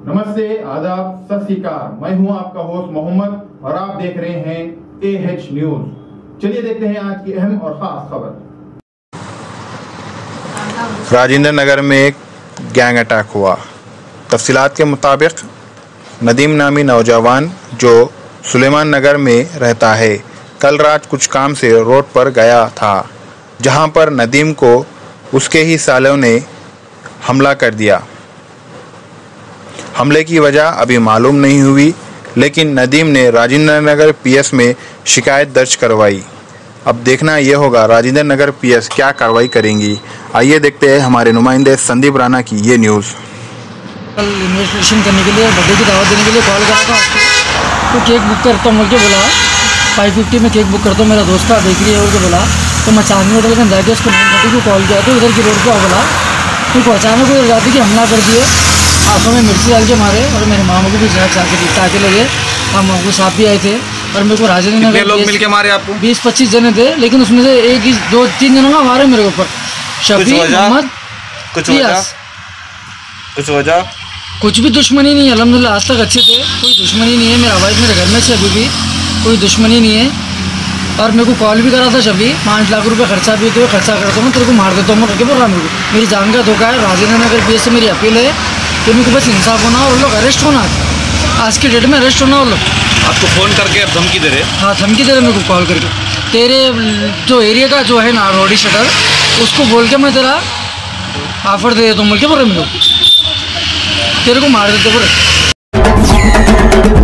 नमस्ते, आदाब, सत श्री अकाल। मैं हूं आपका होस्ट मोहम्मद और आप देख रहे हैं AH न्यूज। चलिए देखते हैं आज की अहम और खास खबर। राजेंद्र नगर में एक गैंग अटैक हुआ। तफसीलात के मुताबिक नदीम नामी नौजवान जो सुलेमान नगर में रहता है, कल रात कुछ काम से रोड पर गया था, जहां पर नदीम को उसके ही सालों ने हमला कर दिया। हमले की वजह अभी मालूम नहीं हुई, लेकिन नदीम ने राजेंद्र नगर PS में शिकायत दर्ज करवाई। अब देखना यह होगा राजेंद्र नगर PS क्या कार्रवाई करेंगी। आइए देखते हैं हमारे नुमाइंदे संदीप राणा की ये न्यूज़। कल इन्वेस्टिगेशन करने के लिए, बर्थडे की दावत देने के लिए कॉल करा था तो केक बुक करता हूँ बोल के बोला, 550 में केक बुक करता हूँ, मेरा दोस्त का बेकरी है बोल के बोला। तो मैं चांदनी होटल में जाके उसको 9:30 को कॉल किया, तो इधर की रोड पर बोला तो अचानक उधर जाती कि हमला कर दिए, आँखों में मिर्ची डाल के मारे और मेरे मामू को भी ताके लगे। हम मामू साहब भी आए थे और मेरे को राजेंद्र नगर लोग मिलके मारे आपको? 20-25 जने थे, लेकिन उसमें से एक ही 2-3 जनों का मारे मेरे ऊपर। शफी मोहम्मद, कुछ भी दुश्मनी नहीं है, अल्हम्दुलिल्लाह आज तक अच्छे थे, कोई दुश्मनी नहीं है। मेरा वाइफ मेरे घर में से अभी भी कोई दुश्मनी नहीं है। और मेरे को कॉल भी करा था शफी, 5 लाख रुपए खर्चा भी तो खर्चा करता हूँ, तेरे को मार देता हूँ बोल के बोल रहा मेरे को। मेरी जान का धोखा है। राजेंद्र नगर PS से मेरी अपील है कि मेरे को बस इंसाफ होना और लोग अरेस्ट होना, आज की डेट में अरेस्ट होना। और लोग आपको फ़ोन करके अब धमकी दे रहे? हाँ, धमकी दे रहे मेरे को कॉल करके। तेरे जो एरिया का जो है ना रोडी शटर, उसको बोल के मैं तेरा ऑफर दे देता हूँ बोल के बोल रहे मेरे को, तेरे को मार देते बोल रहे।